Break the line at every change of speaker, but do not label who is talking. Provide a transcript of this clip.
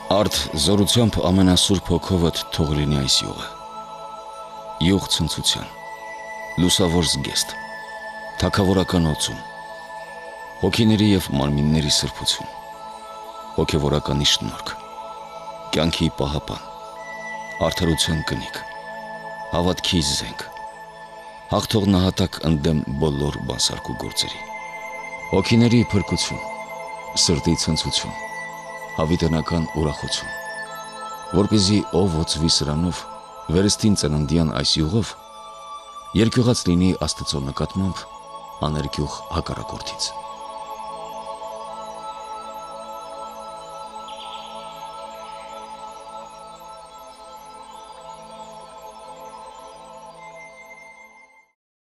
Արդ զորությամբ ամենասուրբ հոգովդ թող լինի այս յուղը, յուղ ցնցության, լուսավոր զգեստ, թագավորական օծում, հոգիների և մարմինների սրբություն, հոգևորականի շնորհք, կյանքի պահապան, արդարության կնիկ, հավատքի զենք, հաղթող նահատակ ընդդեմ բոլոր բանսարկու գործերի, հոգիների փրկություն, սրտի ցնցություն, հավիտենական ուրախություն, որպեսզի ով օծվի սրանով, վերստին ծննդյան այս յուղով, երկյուղած լինի Աստծո նկատմամբ աներկյուղ հակառակորդից։